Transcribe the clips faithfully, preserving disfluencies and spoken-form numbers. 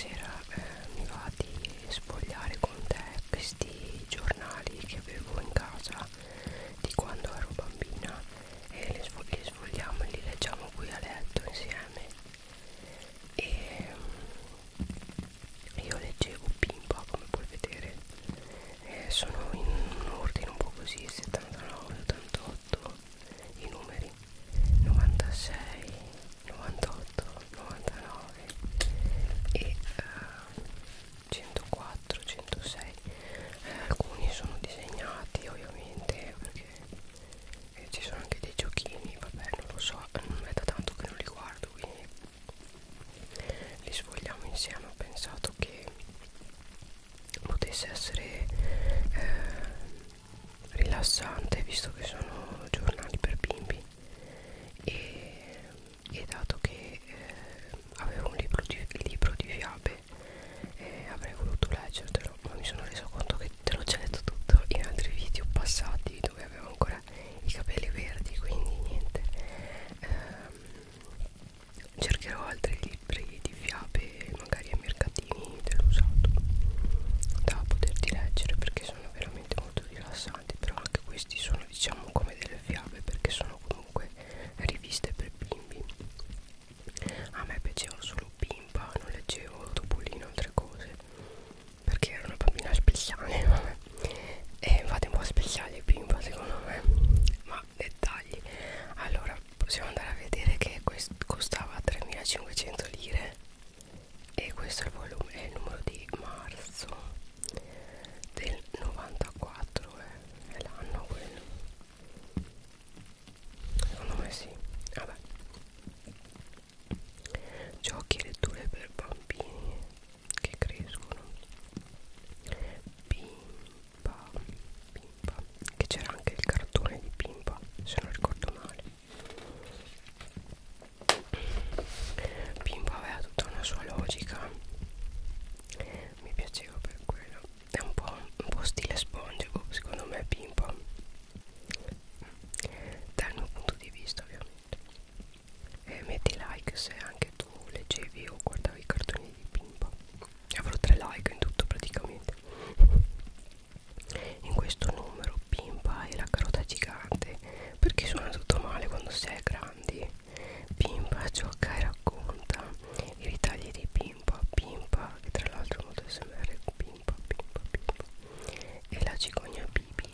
stasera eh, mi va di sfogliare con te questi giornali che avevo in casa di quando ero bambina e li, sfog li sfogliamo e li leggiamo qui a letto insieme. E io leggevo Pimpa, come puoi vedere, eh, sono in un ordine un po' così, settantanove, ottantotto i numeri, novantasei, novantotto, novantanove e uh, centoquattro, centosei. Eh, alcuni sono disegnati ovviamente perché eh, ci sono anche dei giochini, vabbè non lo so, non è da tanto che non li guardo, quindi li sfogliamo insieme. Ho pensato che potesse essere eh, rilassante visto che sono giornali per bimbi e, e dato che eh, avevo un libro di, libro di fiabe e avrei voluto leggertelo, ma mi sono reso conto che te l'ho già letto tutto in altri video passati dove avevo ancora i capelli verdi, quindi niente. ehm, cercherò altri libri di fiabe magari ai mercatini dell'usato da poterti leggere perché sono veramente molto rilassanti, però anche questi sono diciamo come delle fiabe perché sono comunque riviste per bimbi. A me piaceva solo Pimpa, non leggevo Topolino, altre cose perché ero una bambina speciale, vabbè. E infatti un po' speciale Pimpa secondo me, ma dettagli. Allora possiamo andare a vedere che questo costava tremilacinquecento lire e questo è il volume, è il numero di marzo del novantaquattro, eh. È l'anno quello, secondo me sì. Vabbè, giochi e letture per bambini che crescono. Pimpa, Pimpa, che c'era anche il cartone di Pimpa se non ricordo male. Pimpa aveva tutta una sua logica, mi piaceva per quello. È un po', un po' stile SpongeBob secondo me Pimpa, dal mio punto di vista ovviamente. E metti like se anche tu leggevi o guardavi i cartoni di Pimpa. Avrò tre like in tutto praticamente. In questo numero Pimpa e la carota gigante, perché suona tutto male quando si è grandi. Pimpa gioca e racconta i ritagli di Pimpa, Pimpa che tra l'altro è molto S M R, Pimpa, Pimpa, Pimpa e la cicogna Bibi.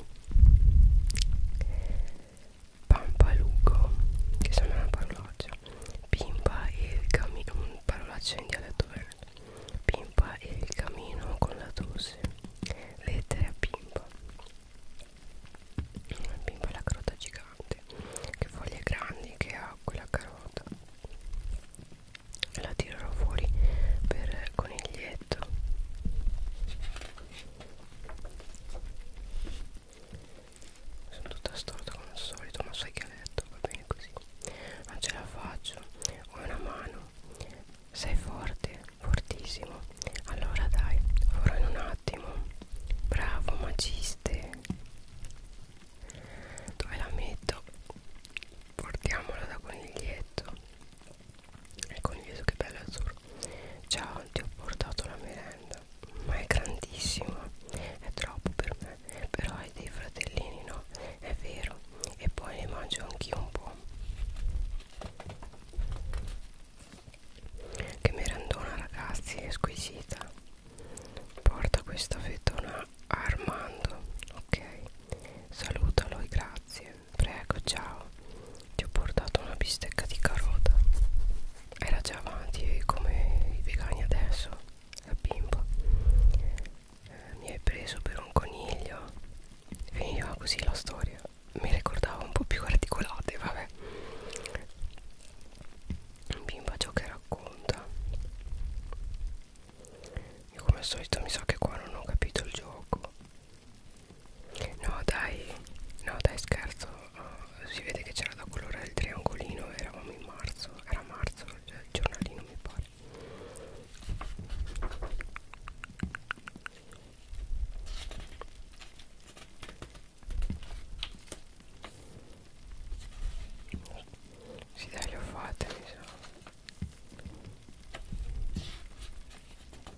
Pampalugo, che sembra una parolaccia. Pimpa e il camino, parolaccia in dialetto veneto. Pimpa e il camino con la tosse. Lettere a Pimpa. Pimpa è la carota gigante, che foglie grandi che ha quella carota. E la tirerò fuori per coniglietto. Sono tutta storta come al solito, ma sai che a letto va bene così. Non ce la faccio, ho una mano. Sei forte, fortissimo. Allora dai, farò in un attimo. Bravo magiste. Dove la metto? Portiamola da coniglietto. Il coniglietto che bello azzurro. Ciao, ti ho portato la merenda. Ma è grandissima, è troppo per me. Però hai dei fratellini, no? È vero. E poi ne mangio anch'io un po'. Che merendona ragazzi, è squisita. Porta questa fettona a Armando, ok? Salutalo e grazie. Prego, ciao. Ti ho portato una bistecca di carota. Era già avanti come i vegani adesso, la Pimpa. Eh, mi hai preso per un coniglio. Finiva così la storia. Mi ricordavo un po' più articolate, vabbè. Pimpa gioca e racconta. Io come al solito mi sa che qua non ho capito il gioco. No dai, no dai scherzo. uh, Si vede che c'era da colorare il triangolino. Eravamo in marzo. Era marzo, cioè il giornalino mi pare. Sì dai, le ho fatte mi sa.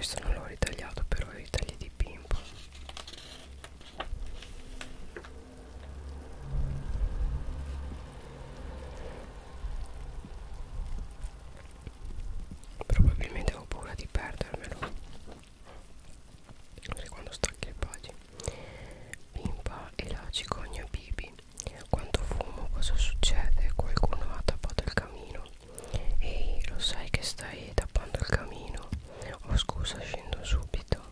questo non l'ho ritagliato, però i ritagli di Pimpa. Probabilmente ho paura di perdermelo. Così quando stacchi le pagine. Pimpa e la cicogna Bibi. Quanto fumo, cosa succede? Qualcuno ha tappato il camino. Ehi, lo sai che stai tappando il camino? Oh scusa, scendo subito.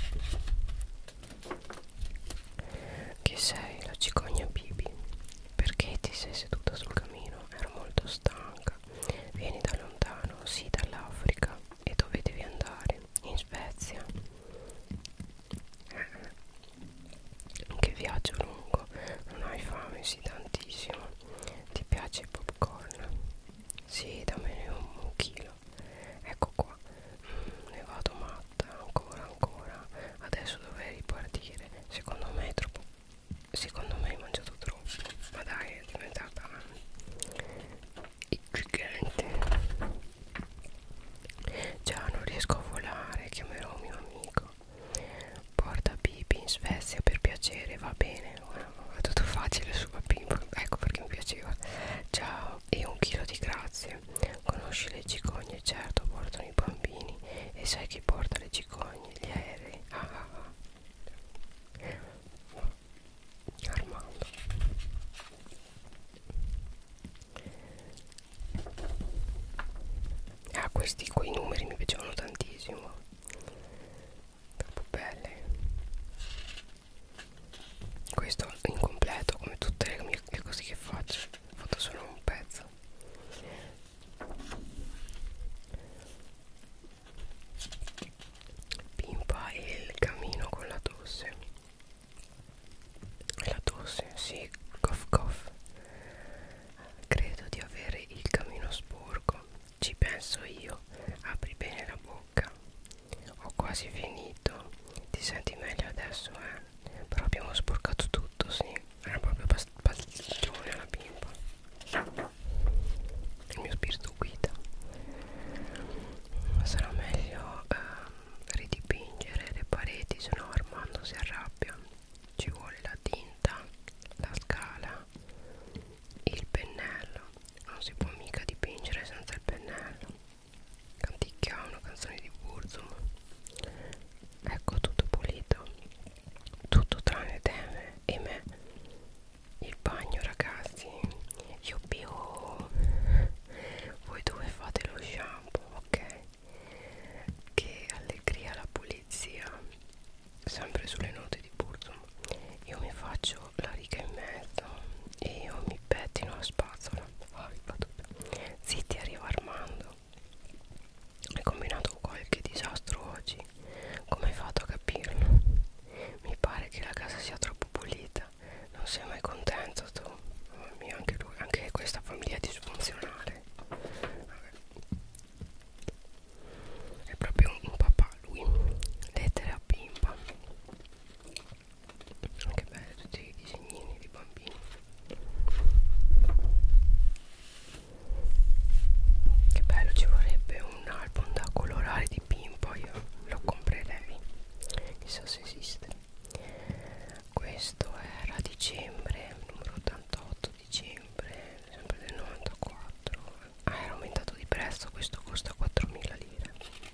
Chi sei? La cicogna Bibi. Perché ti sei seduta sul camino? Ero molto stanca. Vieni da lontano, sì, dall'Africa. E dove devi andare? In Svezia. Che viaggio lungo. Non hai fame? Sì, tantissimo. Ti piace il popcorn? Sì, dammene un, un chilo. Ecco qua. Mm, ne vado matta. Ancora, ancora. Adesso dovrei ripartire. Secondo me è troppo. Secondo me hai mangiato troppo. Ma dai, è diventata gigante. Già non riesco a volare. Chiamerò un mio amico. Porta Bibi in Svezia per piacere, va bene. È tutto facile su Pimpa, ecco perché mi piaceva. Ciao, e un chilo di grazie. Conosci le cicogne? Certo, portano i bambini. E sai chi porta le cicogne? Gli aerei. Ah, ah, ah. Armando. Ah, questi quei numeri mi piacevano tantissimo. Troppo belle. Questo incompleto come tutte le mie le cose che faccio. Ho fatto solo un pezzo. Pimpa e il camino con la tosse. La tosse, sì, cough cough. Credo di avere il camino sporco. Ci penso io. Apri bene la bocca. Ho quasi finito. Ti senti meglio adesso, eh? Però abbiamo sporcato tutto, sì. Era proprio pastiglione alla Pimpa. Il mio spirito guida. Sarà meglio eh, ridipingere le pareti, se no Armando si arrabbia. Ci vuole la tinta, la scala, il pennello. Non si può mica dipingere senza il pennello. Canticchia una canzone di Burzum. Ecco tutto pulito, tutto tranne te e me. Il bagno, ragazzi. Io più. Voi dove fate lo shampoo, ok? Che allegria la pulizia. Sempre sulle note di Burzum. Io mi faccio la riga in mezzo e io mi pettino la spazzola. Oh, zitti, arriva Armando. Hai combinato qualche disastro oggi? Come hai fatto a capirlo? Mi pare che la casa sia troppo pulita. Non sei mai contento tu? Mamma mia, anche lui, anche questa famiglia disfunzionale. Vabbè. È proprio un, un papà lui. Lettere a Pimpa. Che belli tutti i disegnini di bambini. Che bello, ci vorrebbe un album da colorare di Pimpa, io lo comprerei, chissà se esiste. Questo era dicembre, numero ottantotto, dicembre, sempre del novantaquattro. Ah, era aumentato di prezzo, questo costa quattromila lire.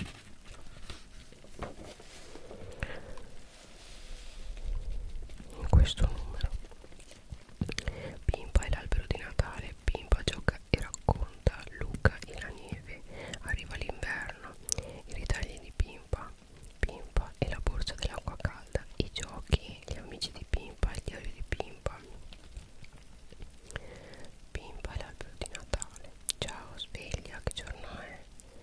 In questo numero Pimpa e l'albero di Natale. Pimpa gioca e racconta. Luca e la neve. Arriva l'inverno. I ritagli di Pimpa. Pimpa e la borsa dell'acqua calda. I giochi, gli amici di Pimpa, il diario di Pimpa. Pimpa e l'albero di Natale. Ciao, sveglia, che giorno è?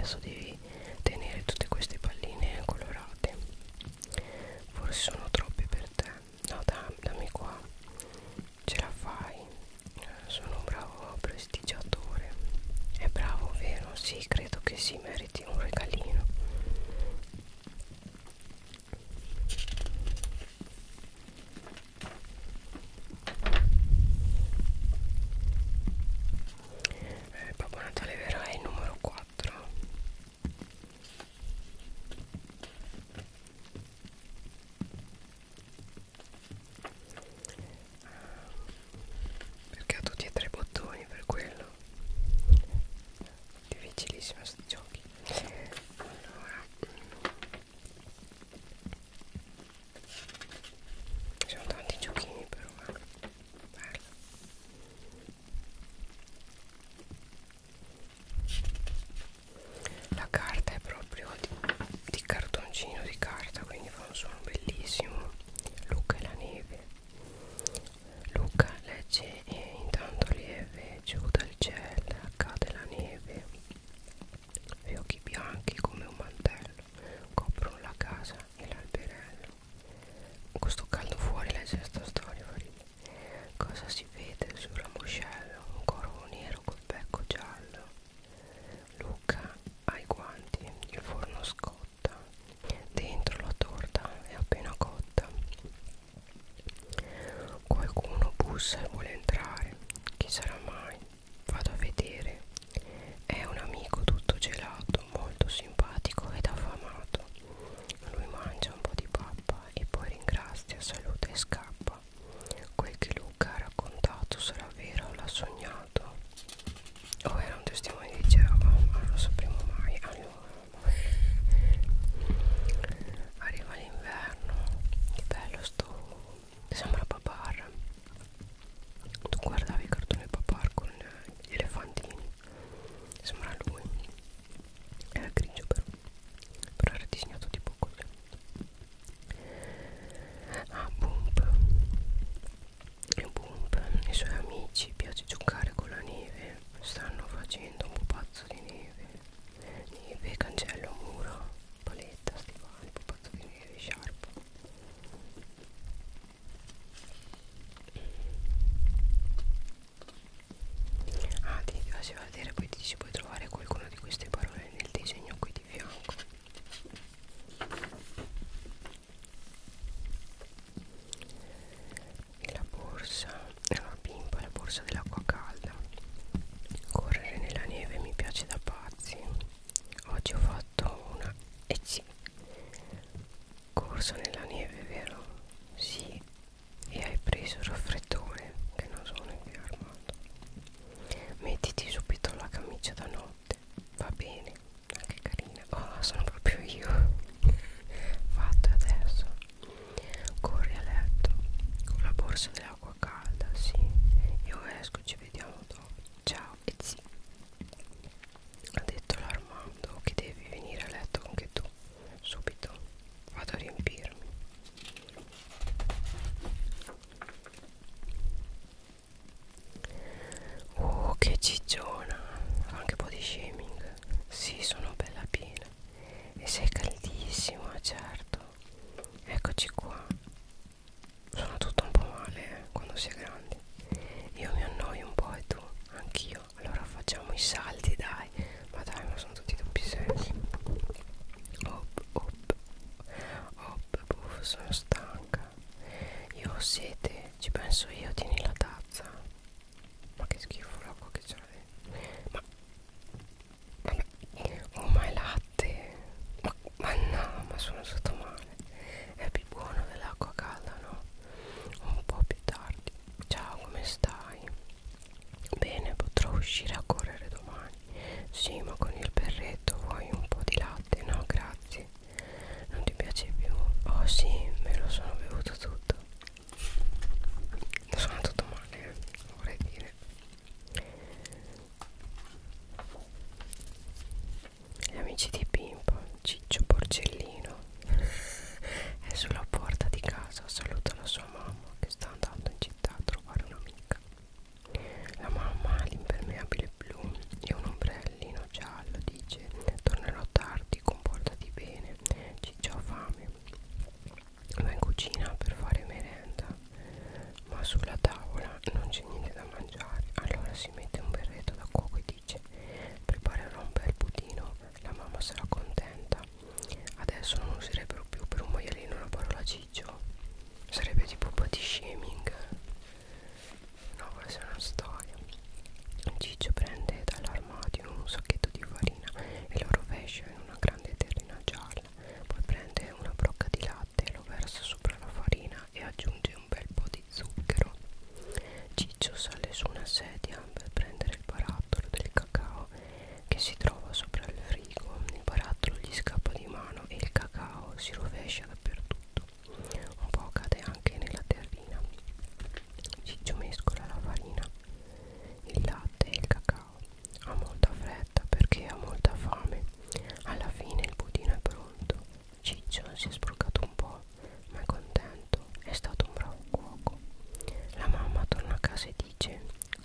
adesso devi tenere tutte queste palline colorate. Forse sono troppe per te. No, da, dammi qua, ce la fai. Sono un bravo prestigiatore. È bravo, vero? Sì, credo che si meriti un regalino. eh, Babbo Natale vero è il numero quattro. Perché ha tutti e tre i bottoni, per quello difficilissimo sti giochi. Allora, ci sono tanti giochini però, eh. Bello. La carta è proprio di, di cartoncino di carta, quindi fa un suono bellissimo. Luca e la neve. Luca legge e intanto lieve giù dal cielo cade la neve. Fiocchi bianchi come un mantello coprono la casa e l'alberello. Con sto caldo fuori legge questa storia, Farina. Cosa si vede sul ramoscello? Un corvo nero col becco giallo. Luca ha i guanti, il forno scotta, dentro la torta è appena cotta. Qualcuno bussa e vuole entrare, chi sarà mai? Vado a vedere. È un amico tutto gelato, molto simpatico ed affamato. Lui mangia un po' di pappa e poi ringrazia, saluta e scappa. Quel che Luca ha raccontato sarà vero o l'ha sognato? O era un testimone di Geova? Ma non lo sapremo mai. Allora, arriva l'inverno. Che bello sto. Sembra Babar. Tu guardavi il cartone Babar con gli elefantini. Sembra lui. Era grigio però. Però era disegnato tipo così. Ah, Boomp. E Boomp e i suoi amici piace giocare con la neve. Stanno facendo un pupazzo di neve. Neve, cancello, muro, paletta, stivali, pupazzo di neve, sciarpa. Ah, ti faceva vedere, poi ti si puoi trovare qualcuna di queste parole nel disegno qui di fianco. E la borsa, la pimpa, la borsa dell'acqua calda. Correre nella neve mi piace da pazzi. Oggi ho fatto una e sì, corsa nella neve, vero? Sì. E hai preso il raffreddore che non sono infiammato. Mettiti subito la camicia da notte. Va bene, anche carina. Oh, sono proprio io. Fatto adesso. Corri a letto con la borsa dell'acqua calda, sì. Io esco, ci vediamo dopo. Ciao e sì. Ha detto l'Armando che devi venire a letto anche tu. Subito. Vado a riempirmi. Oh, che cicciona. Fa anche body shaming. Sì, sono bella piena. E sei caldissima, certo. Eccoci qua. Sono tutto un po' male, eh, quando si è grandi. Io mi annoio un po' e tu, anch'io. Allora facciamo i salti, dai. Ma dai, ma sono tutti doppi sensi. Op, op, op, puff, sono stanca. Io ho sete, ci penso io, tieni la tazza. Ma che schifo l'acqua che c'è. Ma vabbè. Oh, ma è latte. Ma, ma no, ma sono sotto male. È più buono dell'acqua calda, no? Un po' più tardi. Ciao, come stai? Bene, potrò uscire a correre domani. Sì, ma con il berretto vuoi un po' di latte? No, grazie. Non ti piace più? Oh sì, me lo sono bevuto tutto. Sono tutto male, vorrei dire. Gli amici di Pimpa, Ciccio Porcellino, è sulla porta di casa, saluta la sua mamma che sta andando in città a trovare un'amica. La mamma ha l'impermeabile blu e un ombrellino giallo, dice: torna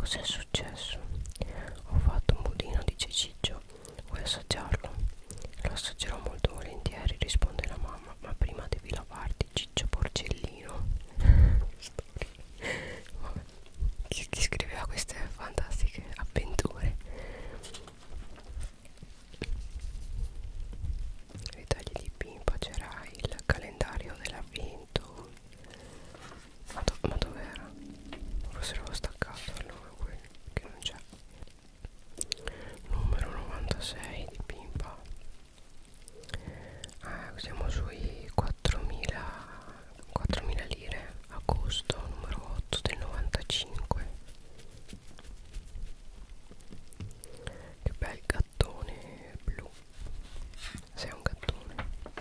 cos'è successo? Ho fatto un budino, dice Ciccio. Vuoi assaggiarlo? Lo assaggerò molto volentieri, risponde la mamma, ma prima devi lavarti, Ciccio porcellino. Vabbè. Chi, chi scriveva queste fantastiche avventure? Ritagli di Pimpa, c'era il calendario dell'avvento. Ma, do, ma dov'era? Forse l'avevo staccato allora quello che non c'è. Numero novantasei di Pimpa. Eh, siamo sui quattromila lire. Agosto, numero otto del novantacinque. Che bel gattone blu. Sei un gattone.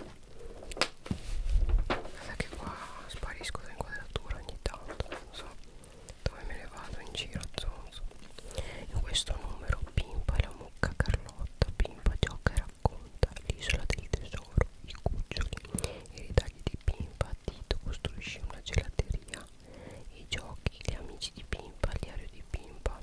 Guarda che qua sparisco dall'inquadratura ogni tanto, non so dove me ne vado in giro a zonzo. In questo numero Pimpa e la mucca Carlotta. Pimpa gioca e racconta l'isola del tesoro, i cuccioli, i ritagli di Pimpa. Tito costruisce una gelateria, i giochi, gli amici di Pimpa, il diario di Pimpa.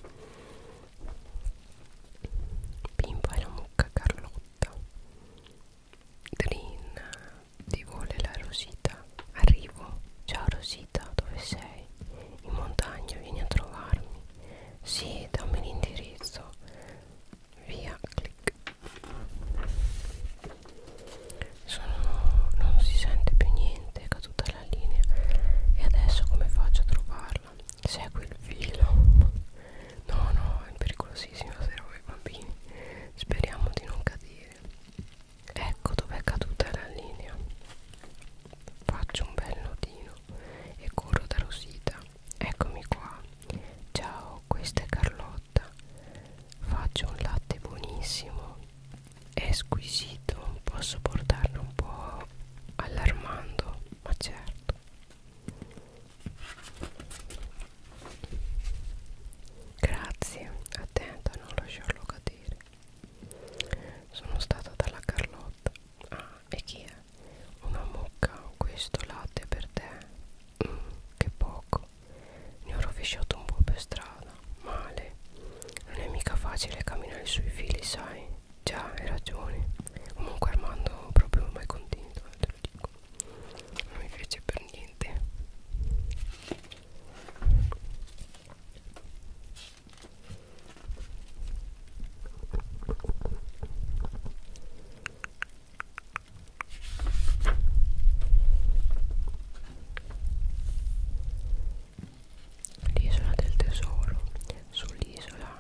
Pimpa e la mucca Carlotta. Drin, ti vuole la Rosita. Arrivo. Ciao Rosita, dove sei? In montagna, vieni a trovarmi. Sì, dammi l'indirizzo. Via, clic. Sono... non si sente più niente, è caduta la linea. E adesso come faccio a trovarla? Segui il filo. No, no, è pericolosissima se roba i bambini. Speriamo di non cadere. Ecco dov'è caduta la linea. Faccio un bel nodino e corro da Rosita. Eccomi qua. Ciao, questa è Carlotta. Faccio un latte buonissimo. È squisito. Posso portarlo un po' all'Armando? Ma certo. Grazie, attenta a non lasciarlo cadere. Sono stata dalla Carlotta. Ah, e chi è? Una mucca. Questo latte per te. Mm, che poco. Ne ho rovesciato un po' per strada. Male. Non è mica facile camminare sui fili, sai? Già, hai ragione. Comunque Armando proprio mai contento, eh, te lo dico. Non mi piace per niente. L'isola del tesoro. Sull'isola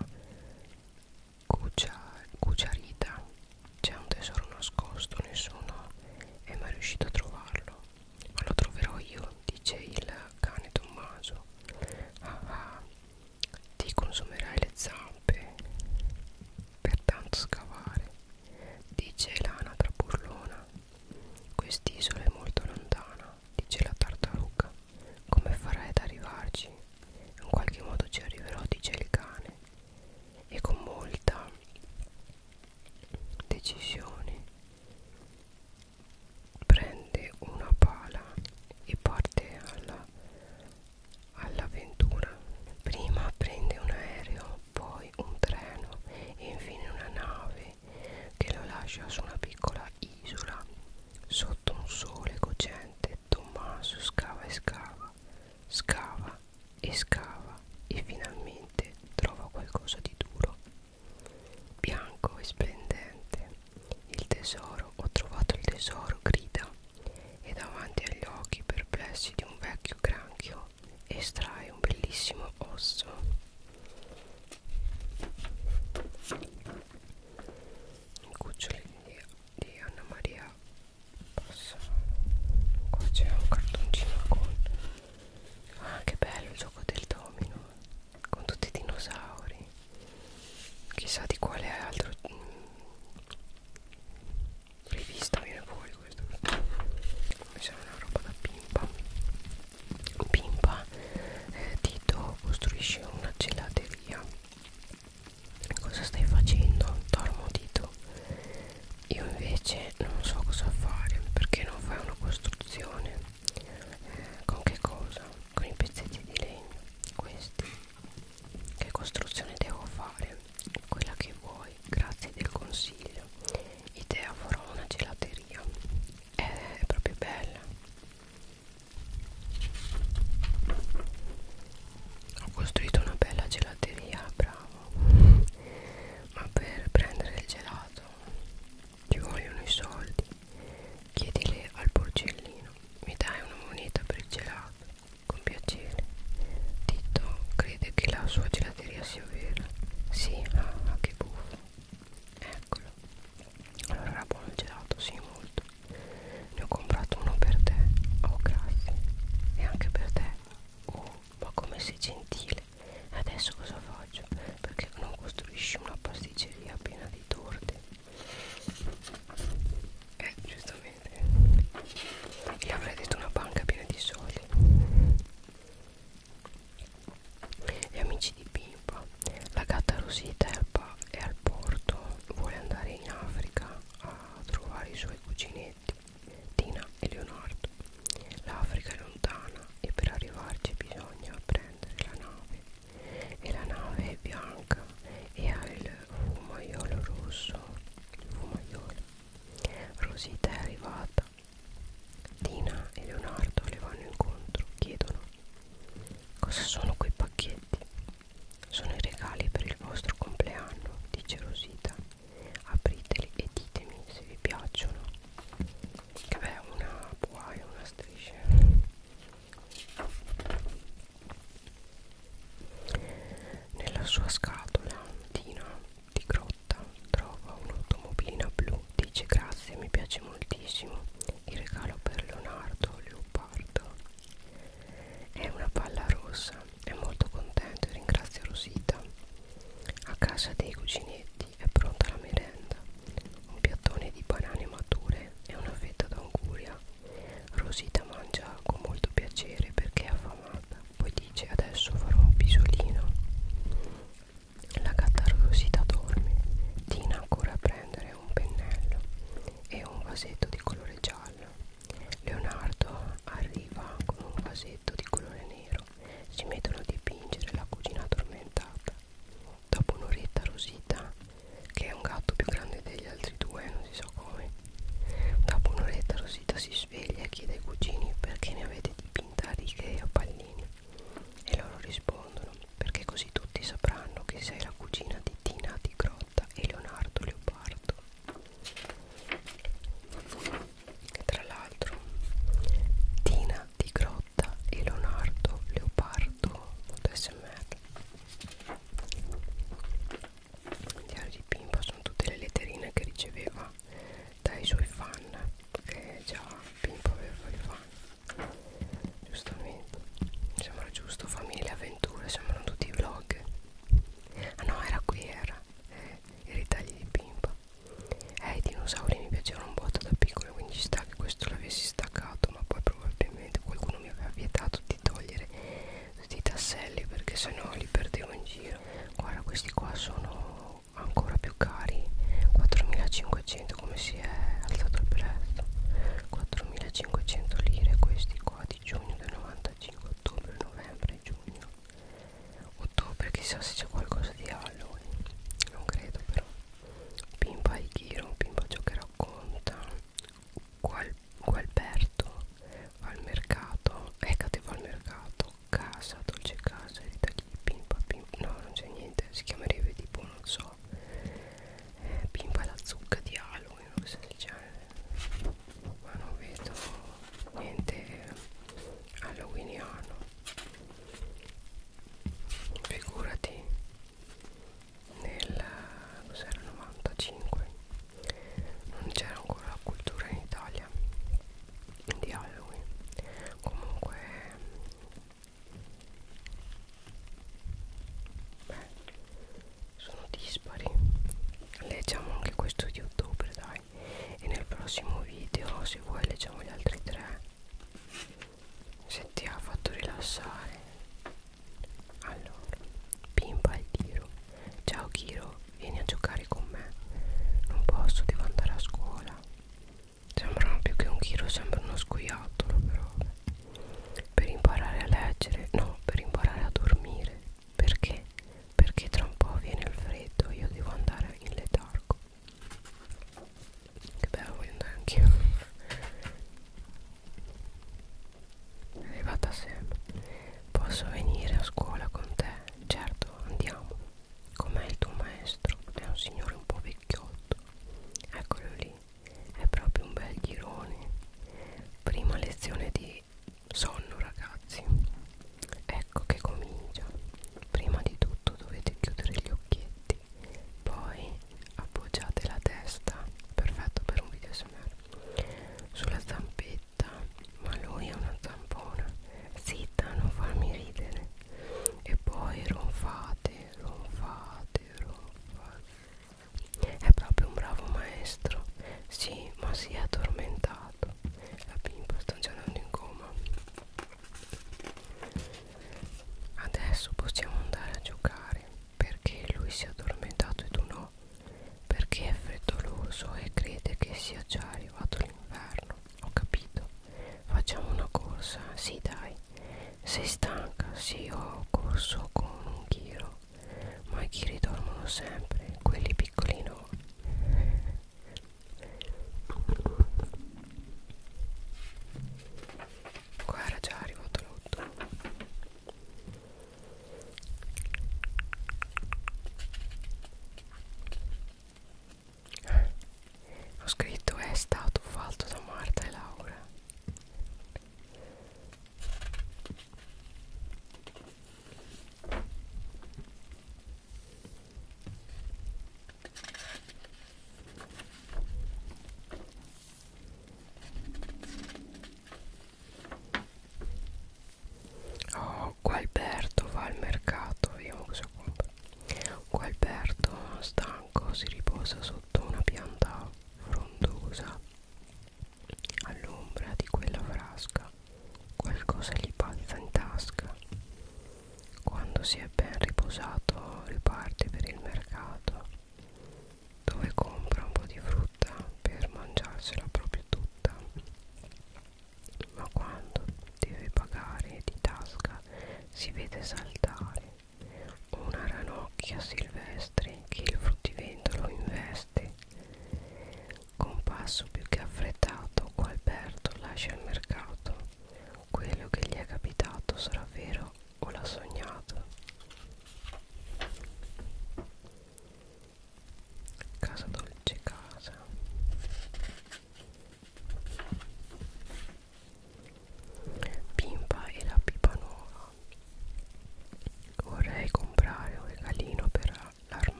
Cucciarita c'è un tesoro nascosto, nessuno è mai riuscito a trovarlo, ma lo troverò io, dice il cane Tommaso. Ah, ah, ti consumerai le zampe per tanto scavare, dice l'anatra burlona. Quest'isola è molto lontana, dice la tartaruga. Come farai ad arrivarci? In qualche modo ci arriverò, dice il cane. E con molta decisione prende una pala e parte alla, all'avventura. Prima prende un aereo, poi un treno e infine una nave che lo lascia su una piccola isola sotto un sole cocente. Tommaso scava e scava, scava e scava e finalmente trova qualcosa di duro, bianco e splendente. Il tesoro, ho trovato il tesoro, grida, e davanti agli occhi perplessi di un vecchio granchio estrae un bellissimo osso. I cuccioli di, di Anna Maria passano. Qua c'è un cartoncino con... ah, che bello il gioco del domino con tutti i dinosauri. Chissà di quale altro mm, rivista viene fuori questo dinosauri mi piacevano un botto da piccola, quindi ci sta che questo l'avessi staccato, ma poi probabilmente qualcuno mi aveva vietato di togliere tutti i tasselli perché sennò li perdevo in giro. Guarda, questi qua sono ancora più cari, quattromilacinquecento, come si è alzato il prezzo, quattromilacinquecento lire questi qua di giugno del novantacinque, ottobre, novembre, giugno, ottobre, chissà se c'è qualcosa di Halloween, non credo però. Pimpa e Ghiro, Pimpa ciò che racconta, Gual, Gualberto va al mercato, Ecate va al mercato, casa, dolce casa, ritagli di Pimpa, Pimpa, no non c'è niente, si chiamerebbe tipo non so, eh, Pimpa la zucca di Halloween, una cosa del genere, ma non vedo niente halloweeniano, figurati. Nel cos'era novantacinque non c'era ancora la cultura in Italia di Halloween. Comunque beh, sono dispari. Leggiamo anche questo di ottobre, dai, e nel prossimo video, se vuoi, leggiamo gli altri tre, se ti ha fatto rilassare. Allora, Pimpa e Ghiro. Ciao Ghiro, vieni a giocare con me. Non posso, devo andare a scuola. Sembrano più che un Ghiro, sembra uno scoiattolo però. Per imparare a leggere, no, per imparare a dormire. Perché? Perché tra un po' viene il freddo, io devo andare in letargo. Che bello, voglio andare anch'io. È arrivata Sam. Posso venire a scuola con te? Certo, andiamo. Com'è il tuo maestro? È un signore un po' vecchiotto. Eccolo lì, è proprio un bel ghirone. Prima lezione di sonno, ragazzi. Ecco che comincia. Prima di tutto dovete chiudere gli occhietti, poi appoggiate la testa, perfetto per un video S M R, sulla zampetta, ma lui è una zampona. Zitta, non farmi ridere. E poi ronfate, ronfate, ronfate. È proprio un bravo maestro. Sì, ma si è addormentato. La Pimpa sta già andando in coma. Adesso possiamo andare a giocare. Perché lui si è addormentato e tu no? Perché è freddoloso e crede che sia già arrivato l'inverno. Ho capito. Facciamo una corsa. Sì, dai. Sei stanca? Sì, ho corso con un ghiro. Ma i ghiri dormono sempre, quelli piccoli no. Qua era già arrivato l'otto. Ho scritto è stato fatto da Marta e Laura.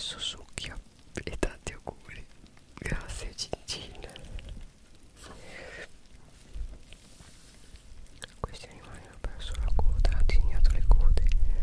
grosso succhia e tanti auguri. Grazie Cincin. Questi animali hanno perso la coda, hanno disegnato le code.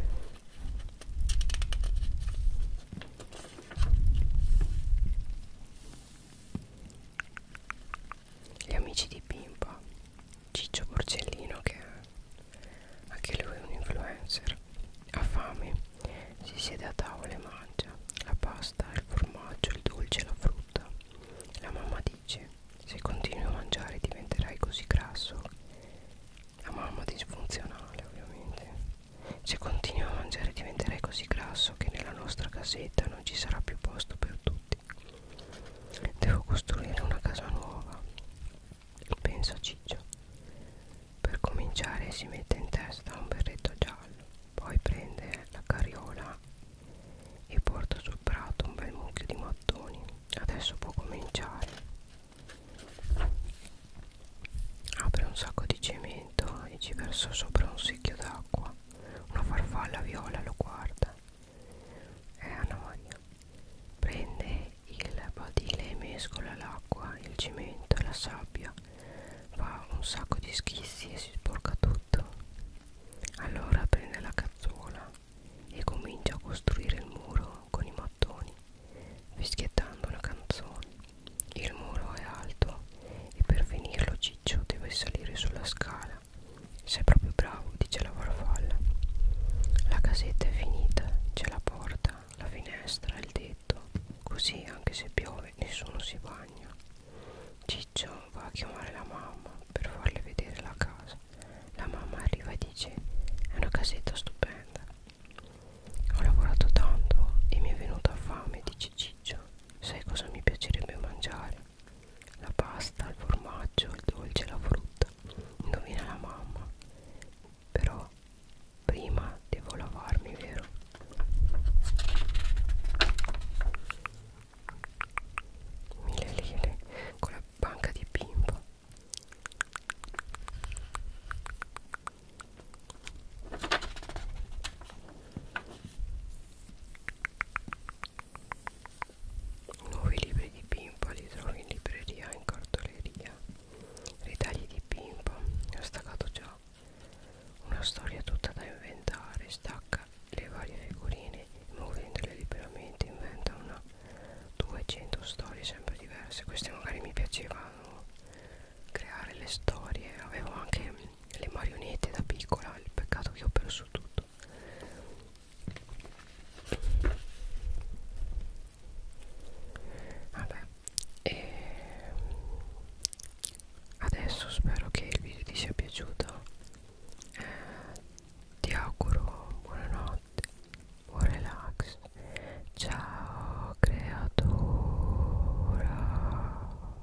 Gli amici di Pimpa, Ciccio Porcellino, che anche lui è un influencer, ha fame, si siede a tavola e mangia la pasta, il formaggio, il dolce e la frutta. La mamma dice: se continui a mangiare diventerai così grasso. La mamma disfunzionale, ovviamente. Se continui a mangiare diventerai così grasso che nella nostra casetta non ci sarà più posto per tutti. Devo costruire una casa nuova, pensa Ciccio. Per cominciare si mette in testa un berretto giallo, poi prende la carriola e porta sul prato un bel mucchio di mattoni. Adesso può cominciare. Apre un sacco di cemento e ci versa sopra un secchio d'acqua. Una farfalla viola lo guarda. È Anna Maria. Prende il badile e mescola l'acqua, il cemento e la sabbia. Fa un sacco di schizzi e si sporca tutto. Allora prende la cazzuola e comincia a costruire il muro con i mattoni, fischiettando una canzone. Il muro è alto e per finirlo Ciccio deve salire sulla scala. Sei proprio bravo, dice la farfalla. La casetta è finita, c'è la porta, la finestra, il tetto. Così anche se piove nessuno si bagna. Ciccio va a chiamare la mamma.